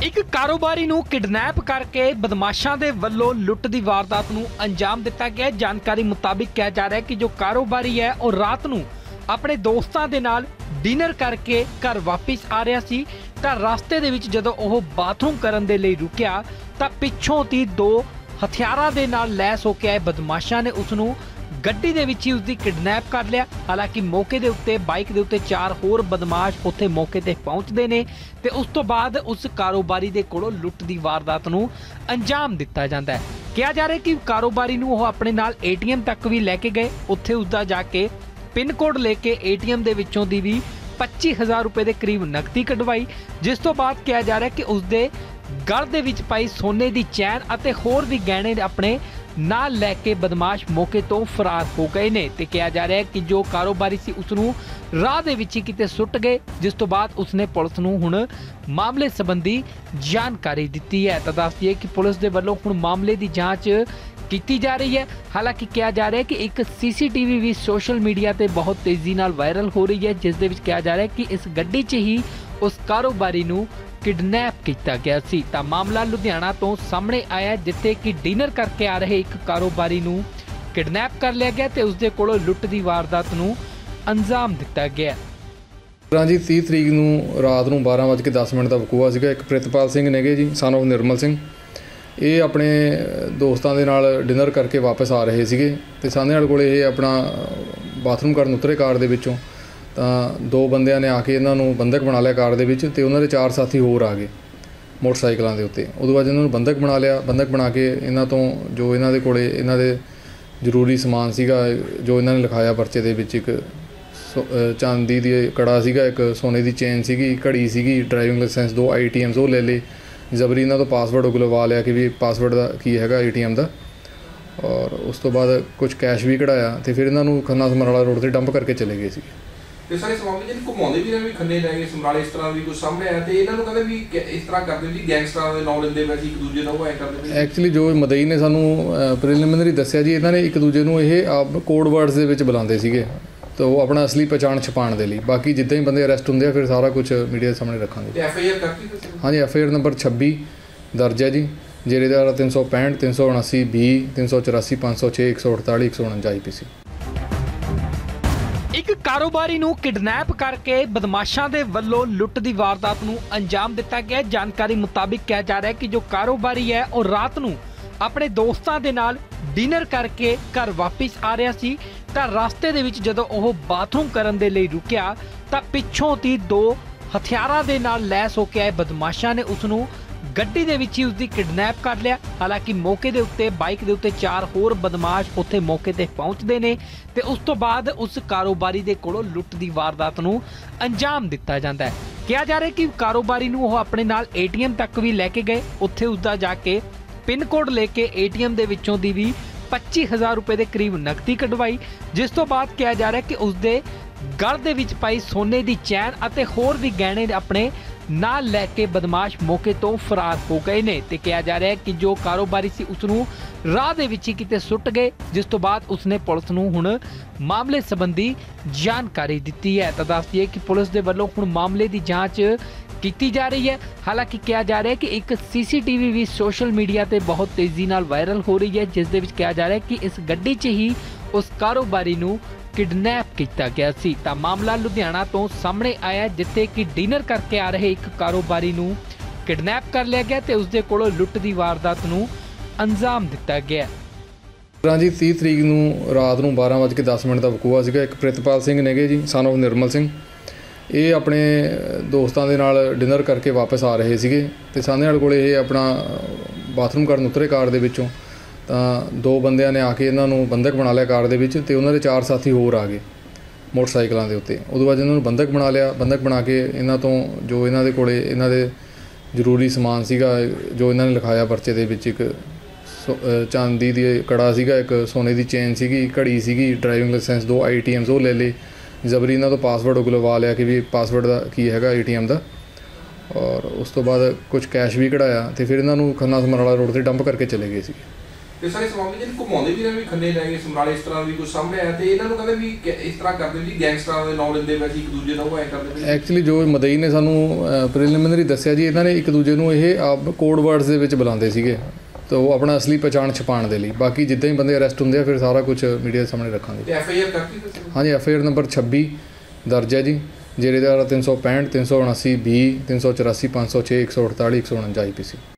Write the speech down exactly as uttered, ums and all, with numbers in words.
ਇੱਕ ਕਾਰੋਬਾਰੀ ਨੂੰ ਕਿਡਨੈਪ ਕਰਕੇ ਬਦਮਾਸ਼ਾਂ ਦੇ ਵੱਲੋਂ ਲੁੱਟ ਦੀ ਵਾਰਦਾਤ ਨੂੰ ਅੰਜਾਮ ਦਿੱਤਾ ਗਿਆ। ਜਾਣਕਾਰੀ ਮੁਤਾबिक ਕਿਹਾ ਜਾ ਰਿਹਾ ਹੈ ਕਿ ਜੋ ਕਾਰੋਬਾਰੀ ਹੈ ਉਹ ਰਾਤ ਨੂੰ ਆਪਣੇ ਦੋਸਤਾਂ ਦੇ ਨਾਲ ਡਿਨਰ ਕਰਕੇ ਘਰ ਵਾਪਸ ਆ ਰਿਹਾ ਸੀ ਤਾਂ ਰਸਤੇ ਦੇ ਵਿੱਚ ਜਦੋਂ ਉਹ ਬਾਥਰੂਮ ਕਰਨ ਦੇ ਲਈ ਰੁਕਿਆ ਤਾਂ ਪਿੱਛੋਂ ਦੀ ਦੋ ਹਥਿਆਰਾਂ ਦੇ ਨਾਲ ਲੈਸ ਹੋ ਕੇ ਆਏ ਬਦਮਾਸ਼ਾਂ ਨੇ ਉਸ ਨੂੰ ਗੱਡੀ ਦੇ ਵਿੱਚ ਹੀ ਉਸਦੀ ਕਿਡਨੈਪ ਕਰ ਲਿਆ। ਹਾਲਾਂਕਿ ਮੌਕੇ ਦੇ ਉੱਤੇ ਬਾਈਕ ਦੇ ਉੱਤੇ ਚਾਰ ਹੋਰ ਬਦਮਾਸ਼ ਉੱਥੇ ਮੌਕੇ ਤੇ ਪਹੁੰਚਦੇ ਨੇ ਤੇ ਉਸ ਤੋਂ ਬਾਅਦ ਉਸ ਕਾਰੋਬਾਰੀ ਦੇ ਕੋਲੋਂ ਲੁੱਟ ਦੀ ਵਾਰਦਾਤ ਨੂੰ ਅੰਜਾਮ ਦਿੱਤਾ ਜਾਂਦਾ ਹੈ। ਕਿਹਾ ਜਾ ਰਿਹਾ ਕਿ ਕਾਰੋਬਾਰੀ ਨੂੰ ਉਹ ਆਪਣੇ ਨਾਲ ਏਟੀਐਮ ਤੱਕ ਵੀ ਲੈ ਕੇ ਗਏ, ਉੱਥੇ ਉਸਦਾ ਜਾ ਕੇ ਪਿੰਨ ਕੋਡ ਲੈ ਕੇ ਏਟੀਐਮ ਦੇ ਵਿੱਚੋਂ ਦੀ ਵੀ ਪੱਚੀ ਹਜ਼ਾਰ ਰੁਪਏ ਦੇ ਕਰੀਬ ਨਕਦੀ ਕਢਵਾਈ, ਜਿਸ ਤੋਂ ਬਾਅਦ ਕਿਹਾ ਜਾ ਰਿਹਾ ਕਿ ਉਸਦੇ ਗਲ ਦੇ ਵਿੱਚ ਪਾਈ ਸੋਨੇ ਦੀ ਚੈਨ ਅਤੇ ਹੋਰ ਵੀ ਗਹਿਣੇ ਆਪਣੇ ਨਾਲ ਲੈ ਕੇ ਬਦਮਾਸ਼ ਮੌਕੇ ਤੋਂ ਫਰਾਰ ਹੋ ਗਏ ਨੇ ਤੇ ਕਿਹਾ ਜਾ ਰਿਹਾ ਹੈ ਕਿ ਜੋ ਕਾਰੋਬਾਰੀ ਸੀ ਉਸ ਨੂੰ ਰਾਹ ਦੇ ਵਿੱਚ ਹੀ ਕਿਤੇ ਸੁੱਟ ਗਏ, ਜਿਸ ਤੋਂ ਬਾਅਦ ਉਸਨੇ ਪੁਲਿਸ ਨੂੰ ਹੁਣ ਮਾਮਲੇ ਸੰਬੰਧੀ ਜਾਣਕਾਰੀ ਦਿੱਤੀ ਹੈ। ਤਾਂ ਦੱਸ ਦਈਏ ਕਿ ਪੁਲਿਸ ਦੇ ਵੱਲੋਂ ਹੁਣ ਮਾਮਲੇ ਦੀ ਜਾਂਚ ਕੀਤੀ ਜਾ ਰਹੀ ਹੈ। ਹਾਲਾਂਕਿ ਕਿਹਾ ਜਾ ਰਿਹਾ ਹੈ ਕਿ ਇੱਕ ਸੀਸੀਟੀਵੀ ਵੀ ਸੋਸ਼ਲ ਮੀਡੀਆ ਤੇ ਬਹੁਤ ਤੇਜ਼ੀ ਨਾਲ ਵਾਇਰਲ ਹੋ ਰਹੀ ਹੈ, ਜਿਸ ਦੇ ਵਿੱਚ ਕਿਹਾ ਜਾ ਰਿਹਾ ਹੈ ਕਿ ਇਸ ਗੱਡੀ 'ਚ ਹੀ ਉਸ ਕਾਰੋਬਾਰੀ ਨੂੰ ਕਿਡਨੈਪ ਕੀਤਾ ਗਿਆ ਸੀ। ਤਾਂ ਮਾਮਲਾ ਲੁਧਿਆਣਾ ਤੋਂ ਸਾਹਮਣੇ ਆਇਆ ਜਿੱਥੇ ਕਿ ਡਿਨਰ ਕਰਕੇ ਆ ਰਹੇ ਇੱਕ ਕਾਰੋਬਾਰੀ ਨੂੰ ਕਿਡਨੈਪ ਕਰ ਲਿਆ ਗਿਆ ਤੇ ਉਸਦੇ ਕੋਲੋਂ ਲੁੱਟ ਦੀ ਵਾਰਦਾਤ ਨੂੰ ਅੰਜਾਮ ਦਿੱਤਾ ਗਿਆ। ਜੀ ਤੀਹ ਤਰੀਕ ਨੂੰ ਰਾਤ ਨੂੰ ਬਾਰਾਂ ਵੱਜ ਕੇ ਦਸ ਮਿੰਟ ਦਾ ਵਕੂਆ ਸੀਗਾ। ਇੱਕ ਪ੍ਰਿਤਪਾਲ ਸਿੰਘ ਨੇਗੇ ਜੀ ਸਨ ਆਫ ਨਿਰਮਲ ਸਿੰਘ, ਇਹ ਆਪਣੇ ਦੋਸਤਾਂ ਦੇ ਨਾਲ ਡਿਨਰ ਕਰਕੇ ਵਾਪਸ ਆ ਰਹੇ ਸੀਗੇ ਤੇ ਸਾਹਮਣੇ ਵਾਲੇ ਕੋਲ ਇਹ ਆਪਣਾ ਬਾਥਰੂਮ ਕਰਨ ਉਤਰੇ ਕਾਰ ਦੇ ਵਿੱਚੋਂ ਤਾਂ ਦੋ ਬੰਦਿਆਂ ਨੇ ਆ ਕੇ ਇਹਨਾਂ ਨੂੰ ਬੰਦਕ ਬਣਾ ਲਿਆ ਕਾਰ ਦੇ ਵਿੱਚ ਤੇ ਉਹਨਾਂ ਦੇ ਚਾਰ ਸਾਥੀ ਹੋਰ ਆ ਗਏ ਮੋਟਰਸਾਈਕਲਾਂ ਦੇ ਉੱਤੇ। ਉਦੋਂ ਬਾਅਦ ਇਹਨਾਂ ਨੂੰ ਬੰਦਕ ਬਣਾ ਲਿਆ। ਬੰਦਕ ਬਣਾ ਕੇ ਇਹਨਾਂ ਤੋਂ ਜੋ ਇਹਨਾਂ ਦੇ ਕੋਲੇ ਇਹਨਾਂ ਦੇ ਜ਼ਰੂਰੀ ਸਮਾਨ ਸੀਗਾ, ਜੋ ਇਹਨਾਂ ਨੇ ਲਿਖਾਇਆ ਪਰਚੇ ਦੇ ਵਿੱਚ, ਇੱਕ ਚਾਂਦੀ ਦੀ ਕੜਾ ਸੀਗਾ, ਇੱਕ ਸੋਨੇ ਦੀ ਚੇਨ ਸੀਗੀ, ਘੜੀ ਸੀਗੀ, ਡਰਾਈਵਿੰਗ ਲਾਇਸੈਂਸ, ਦੋ ਆਈ ਟੀ ਐਮਸ ਉਹ ਲੈ ਲਏ। ਜ਼ਬਰੀ ਇਹਨਾਂ ਤੋਂ ਪਾਸਵਰਡ ਉਗਲਵਾ ਲਿਆ ਕਿ ਵੀ ਪਾਸਵਰਡ ਦਾ ਕੀ ਹੈਗਾ ਏ ਟੀ ਐਮ ਦਾ, ਔਰ ਉਸ ਤੋਂ ਬਾਅਦ ਕੁਝ ਕੈਸ਼ ਵੀ ਕਢਾਇਆ ਤੇ ਫਿਰ ਇਹਨਾਂ ਨੂੰ ਖੰਨਾ ਸਮਰਾਲਾ ਰੋਡ 'ਤੇ ਡੰਪ ਕਰਕੇ ਚਲੇ ਗਏ ਸੀ। ਤੇ ਸਾਰੇ ਮਾਮਲੇ ਜਿਹੜੇ ਘੁਮਾਉਂਦੇ ਵੀ ਨੇ ਵੀ ਖੰਨੇ ਲੈ ਗਏ ਸਮਰਾਲੇ, ਇਸ ਤਰ੍ਹਾਂ ਵੀ ਕੁਝ ਸਾਹਮਣੇ ਆਇਆ ਤੇ ਇਹਨਾਂ ਨੂੰ ਕਹਿੰਦੇ ਵੀ ਇਸ ਤਰ੍ਹਾਂ ਕਰਦੇ ਵੀ ਗੈਂਗਸਟਰਾਂ ਦੇ ਨਾਂ ਲੈਂਦੇ ਵੈਸੇ ਇੱਕ ਦੂਜੇ ਦਾ ਉਹ ਐ ਕਰਦੇ। ਐਕਚੁਅਲੀ ਜੋ ਮਦਈ ਨੇ ਸਾਨੂੰ ਪ੍ਰੀਲਿਮਿਨਰੀ ਦੱਸਿਆ ਜੀ, ਇਹਨਾਂ ਨੇ ਇੱਕ ਦੂਜੇ ਨੂੰ ਇਹ ਆਪ ਕੋਡ ਵਰਡਸ ਦੇ ਵਿੱਚ ਬੁਲਾਉਂਦੇ ਸੀਗੇ ਤਾਂ ਉਹ ਆਪਣਾ ਅਸਲੀ ਪਛਾਣ ਛੁਪਾਉਣ ਦੇ ਲਈ। ਬਾਕੀ ਜਿੱਦਾਂ ਹੀ ਬੰਦੇ ਅਰੈਸਟ ਹੁੰਦੇ ਆ ਫਿਰ ਸਾਰਾ ਕੁਝ ਮੀਡੀਆ ਦੇ ਸਾਹਮਣੇ ਰੱਖਾਂਗੇ। ਤੇ ਐਫ ਆਈ ਆਰ ਕਰਤੀ ਤੁਸੀਂ? ਹਾਂਜੀ, ਐਫ ਆਈ ਆਰ ਨੰਬਰ ਛੱਬੀ ਦਰਜ ਹੈ ਜੀ, ਜੇਰੇ ਦਾ ਤਿੰਨ ਸੌ ਪੈਂਹਠ, ਤਿੰਨ ਸੌ ਉਣਾਸੀ, ਵੀਹ, ਤਿੰਨ ਸੌ ਚੁਰਾਸੀ, ਪੰਜ ਸੌ ਛੇ, ਇੱਕ ਸੌ ਅਠਤਾਲੀ, ਇੱਕ ਸੌ ਉਣੰਜਾ ਆਈ ਪੀ ਸੀ। ਇੱਕ ਕਾਰੋਬਾਰੀ ਨੂੰ ਕਿਡਨੈਪ ਕਰਕੇ ਬਦਮਾਸ਼ਾਂ ਦੇ ਵੱਲੋਂ ਲੁੱਟ ਦੀ ਵਾਰਦਾਤ ਨੂੰ ਅੰਜਾਮ ਦਿੱਤਾ ਗਿਆ। ਜਾਣਕਾਰੀ ਮੁਤਾबिक ਕਿਹਾ ਜਾ ਰਿਹਾ ਹੈ ਕਿ ਜੋ ਕਾਰੋਬਾਰੀ ਹੈ ਉਹ ਰਾਤ ਨੂੰ ਆਪਣੇ ਦੋਸਤਾਂ ਦੇ ਨਾਲ ਡਿਨਰ ਕਰਕੇ ਘਰ ਵਾਪਸ ਆ ਰਿਹਾ ਸੀ ਤਾਂ ਰਸਤੇ ਦੇ ਵਿੱਚ ਜਦੋਂ ਉਹ ਬਾਥਰੂਮ ਕਰਨ ਦੇ ਲਈ ਰੁਕਿਆ ਤਾਂ ਪਿੱਛੋਂ ਦੀ ਦੋ ਹਥਿਆਰਾਂ ਦੇ ਨਾਲ ਲੈਸ ਹੋ ਕੇ ਆਏ ਬਦਮਾਸ਼ਾਂ ਨੇ ਉਸ ਨੂੰ ਗੱਡੀ ਦੇ ਵਿੱਚ ਹੀ ਉਸਦੀ ਕਿਡਨੈਪ ਕਰ ਲਿਆ। ਹਾਲਾਂਕਿ ਮੌਕੇ ਦੇ ਉੱਤੇ ਬਾਈਕ ਦੇ ਉੱਤੇ ਚਾਰ ਹੋਰ ਬਦਮਾਸ਼ ਉੱਥੇ ਮੌਕੇ ਤੇ ਪਹੁੰਚਦੇ ਨੇ ਤੇ ਉਸ ਤੋਂ ਬਾਅਦ ਉਸ ਕਾਰੋਬਾਰੀ ਦੇ ਕੋਲੋਂ ਲੁੱਟ ਦੀ ਵਾਰਦਾਤ ਨੂੰ ਅੰਜਾਮ ਦਿੱਤਾ ਜਾਂਦਾ ਹੈ। ਕਿਹਾ ਜਾ ਰਿਹਾ ਕਿ ਕਾਰੋਬਾਰੀ ਨੂੰ ਉਹ ਆਪਣੇ ਨਾਲ ਏਟੀਐਮ ਤੱਕ ਵੀ ਲੈ ਕੇ ਗਏ, ਉੱਥੇ ਉਸਦਾ ਜਾ ਕੇ ਪਿੰਨ ਕੋਡ ਲੈ ਕੇ ਏਟੀਐਮ ਦੇ ਵਿੱਚੋਂ ਦੀ ਵੀ ਪੱਚੀ ਹਜ਼ਾਰ ਰੁਪਏ ਦੇ ਕਰੀਬ ਨਕਦੀ ਕਢਵਾਈ, ਜਿਸ ਤੋਂ ਬਾਅਦ ਕਿਹਾ ਜਾ ਰਿਹਾ ਕਿ ਉਸਦੇ ਗਲ ਦੇ ਵਿੱਚ ਪਾਈ ਸੋਨੇ ਦੀ ਚੈਨ ਅਤੇ ਹੋਰ ਵੀ ਗਹਿਣੇ ਆਪਣੇ ਨਾਲ ਲੈ ਕੇ ਬਦਮਾਸ਼ ਮੌਕੇ ਤੋਂ ਫਰਾਰ ਹੋ ਗਏ ਨੇ ਤੇ ਕਿਹਾ ਜਾ ਰਿਹਾ ਹੈ ਕਿ ਜੋ ਕਾਰੋਬਾਰੀ ਸੀ ਉਸ ਨੂੰ ਰਾਹ ਦੇ ਵਿੱਚ ਹੀ ਕਿਤੇ ਸੁੱਟ ਗਏ, ਜਿਸ ਤੋਂ ਬਾਅਦ ਉਸਨੇ ਪੁਲਿਸ ਨੂੰ ਹੁਣ ਮਾਮਲੇ ਸੰਬੰਧੀ ਜਾਣਕਾਰੀ ਦਿੱਤੀ ਹੈ। ਤਾਂ ਦੱਸ ਦਈਏ ਕਿ ਪੁਲਿਸ ਦੇ ਵੱਲੋਂ ਹੁਣ ਮਾਮਲੇ ਦੀ ਜਾਂਚ ਕੀਤੀ ਜਾ ਰਹੀ ਹੈ। ਹਾਲਾਂਕਿ ਕਿਹਾ ਜਾ ਰਿਹਾ ਹੈ ਕਿ ਇੱਕ ਸੀਸੀਟੀਵੀ ਵੀ ਸੋਸ਼ਲ ਮੀਡੀਆ ਤੇ ਬਹੁਤ ਤੇਜ਼ੀ ਨਾਲ ਵਾਇਰਲ ਹੋ ਰਹੀ ਹੈ, ਜਿਸ ਦੇ ਵਿੱਚ ਕਿਹਾ ਜਾ ਰਿਹਾ ਹੈ ਕਿ ਇਸ ਗੱਡੀ 'ਚ ਹੀ ਉਸ ਕਾਰੋਬਾਰੀ ਨੂੰ ਕਿਡਨੈਪ ਕੀਤਾ ਗਿਆ ਸੀ। ਤਾਂ ਮਾਮਲਾ ਲੁਧਿਆਣਾ ਤੋਂ ਸਾਹਮਣੇ ਆਇਆ ਜਿੱਥੇ ਕਿ ਡਿਨਰ ਕਰਕੇ ਆ ਰਹੇ ਇੱਕ ਕਾਰੋਬਾਰੀ ਨੂੰ ਕਿਡਨੈਪ ਕਰ ਲਿਆ ਗਿਆ ਤੇ ਉਸਦੇ ਕੋਲੋਂ ਲੁੱਟ ਦੀ ਵਾਰਦਾਤ ਨੂੰ ਅੰਜਾਮ ਦਿੱਤਾ ਗਿਆ। ਜੀ ਤੀਹ ਤਰੀਕ ਨੂੰ ਰਾਤ ਨੂੰ ਬਾਰਾਂ ਵੱਜ ਕੇ ਦਸ ਮਿੰਟ ਦਾ ਵਕੂਆ ਸੀਗਾ। ਇੱਕ ਪ੍ਰਿਤਪਾਲ ਸਿੰਘ ਨੇਗੇ ਜੀ ਸਨ ਆਫ ਨਿਰਮਲ ਸਿੰਘ, ਇਹ ਆਪਣੇ ਦੋਸਤਾਂ ਦੇ ਨਾਲ ਡਿਨਰ ਕਰਕੇ ਵਾਪਸ ਆ ਰਹੇ ਸੀਗੇ ਤੇ ਸਾਹਮਣੇ ਵਾਲੇ ਕੋਲ ਇਹ ਆਪਣਾ ਬਾਥਰੂਮ ਕਰਨ ਉਤਰੇ ਕਾਰ ਦੇ ਵਿੱਚੋਂ ਤਾਂ ਦੋ ਬੰਦਿਆਂ ਨੇ ਆ ਕੇ ਇਹਨਾਂ ਨੂੰ ਬੰਦਕ ਬਣਾ ਲਿਆ ਕਾਰ ਦੇ ਵਿੱਚ ਤੇ ਉਹਨਾਂ ਦੇ ਚਾਰ ਸਾਥੀ ਹੋਰ ਆ ਗਏ ਮੋਟਰਸਾਈਕਲਾਂ ਦੇ ਉੱਤੇ। ਉਦੋਂ ਬਾਅਦ ਇਹਨਾਂ ਨੂੰ ਬੰਦਕ ਬਣਾ ਲਿਆ। ਬੰਦਕ ਬਣਾ ਕੇ ਇਹਨਾਂ ਤੋਂ ਜੋ ਇਹਨਾਂ ਦੇ ਕੋਲੇ ਇਹਨਾਂ ਦੇ ਜ਼ਰੂਰੀ ਸਮਾਨ ਸੀਗਾ, ਜੋ ਇਹਨਾਂ ਨੇ ਲਿਖਾਇਆ ਪਰਚੇ ਦੇ ਵਿੱਚ, ਇੱਕ ਚਾਂਦੀ ਦੀ ਕੜਾ ਸੀਗਾ, ਇੱਕ ਸੋਨੇ ਦੀ ਚੇਨ ਸੀਗੀ, ਘੜੀ ਸੀਗੀ, ਡਰਾਈਵਿੰਗ ਲਾਇਸੈਂਸ, ਦੋ ਆਈ ਟੀ ਐਮਸ ਉਹ ਲੈ ਲਏ। ਜ਼ਬਰੀ ਇਹਨਾਂ ਤੋਂ ਪਾਸਵਰਡ ਉਗਲਵਾ ਲਿਆ ਕਿ ਵੀ ਪਾਸਵਰਡ ਦਾ ਕੀ ਹੈਗਾ ਏ ਟੀ ਐਮ ਦਾ, ਔਰ ਉਸ ਤੋਂ ਬਾਅਦ ਕੁਝ ਕੈਸ਼ ਵੀ ਕਢਾਇਆ ਤੇ ਫਿਰ ਇਹਨਾਂ ਨੂੰ ਖੰਨਾ ਸਮਰਾਲਾ ਰੋਡ 'ਤੇ ਡੰਪ ਕਰਕੇ ਚਲੇ ਗਏ ਸੀ। ਤੇ ਸਾਰੇ ਸਵਾਮੀ ਜੀ ਘੁਮਾਉਂਦੇ ਵੀ ਨੇ ਵੀ ਖੰਨੇ ਲੈ ਗਏ ਸਮਰਾਲੇ, ਇਸ ਤਰ੍ਹਾਂ ਵੀ ਕੁਝ ਸਾਹਮਣੇ ਆਇਆ ਤੇ ਇਹਨਾਂ ਨੂੰ ਕਹਿੰਦੇ ਵੀ ਕਿ ਇਸ ਤਰ੍ਹਾਂ ਕਰਦੇ ਵੀ ਗੈਂਗਸਟਰਾਂ ਦੇ ਨਾਂ ਲੈਂਦੇ ਵੈਸੇ ਇੱਕ ਦੂਜੇ ਨਾਲ ਉਹ ਐ ਕਰਦੇ ਨੇ। ਐਕਚੁਅਲੀ ਜੋ ਮਦਈ ਨੇ ਸਾਨੂੰ ਪ੍ਰੀਲਿਮਿਨਰੀ ਦੱਸਿਆ ਜੀ, ਇਹਨਾਂ ਨੇ ਇੱਕ ਦੂਜੇ ਨੂੰ ਇਹ ਆਪ ਕੋਡ ਵਰਡਸ ਦੇ ਵਿੱਚ ਬੁਲਾਉਂਦੇ ਸੀਗੇ ਤਾਂ ਉਹ ਆਪਣਾ ਅਸਲੀ ਪਛਾਣ ਛੁਪਾਉਣ ਦੇ ਲਈ। ਬਾਕੀ ਜਿੱਦਾਂ ਹੀ ਬੰਦੇ ਅਰੈਸਟ ਹੁੰਦੇ ਆ ਫਿਰ ਸਾਰਾ ਕੁਝ ਮੀਡੀਆ ਦੇ ਸਾਹਮਣੇ ਰੱਖਾਂਗੇ। ਤੇ ਐਫ ਆਈ ਆਰ ਕਰਤੀ ਤੁਸੀਂ? ਹਾਂਜੀ, ਐਫ ਆਈ ਆਰ ਨੰਬਰ ਛੱਬੀ ਦਰਜ ਹੈ ਜੀ, ਜੇਰੇ ਦਾ ਤਿੰਨ ਸੌ ਪੈਂਹਠ, ਤਿੰਨ ਸੌ ਉਣਾਸੀ, ਵੀਹ, ਤਿੰਨ ਸੌ ਚੁਰਾਸੀ, ਪੰਜ ਸੌ ਛੇ, ਇੱਕ ਸੌ ਅਠਤਾਲੀ, ਇੱਕ ਸੌ ਉਣੰਜਾ ਆਈ ਪੀ ਸੀ।